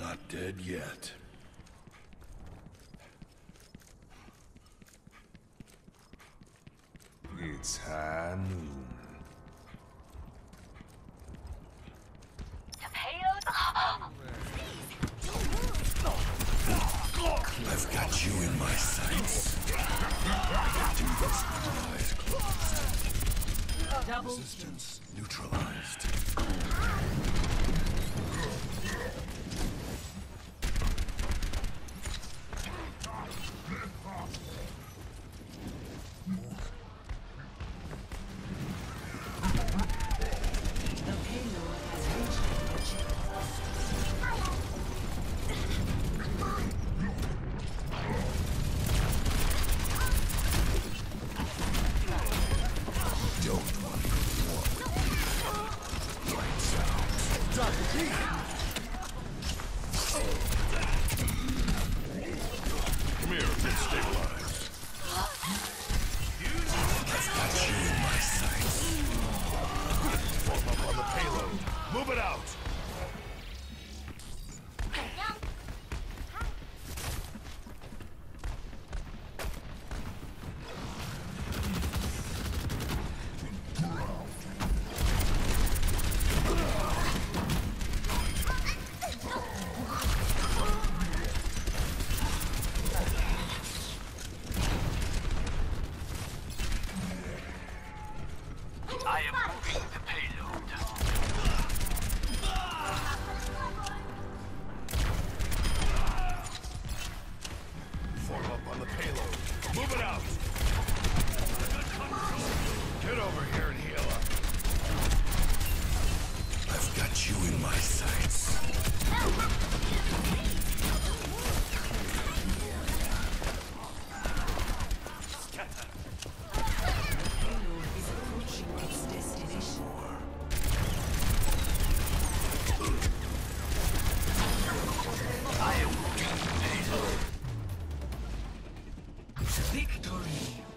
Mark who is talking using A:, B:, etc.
A: Not dead yet.
B: It's high noon.
C: The payload.
A: I've got you in my sights. Do this with my eyes closed.
C: Double
A: Resistance neutralized. Come here, get stabilized. I've got you in my sights. Form up on the payload. Move it out!
D: I am moving the payload.
A: Form up on the payload. Move it out! Get over here and heal up. I've got you in my sights.
D: I am moving the payload.
E: Victory!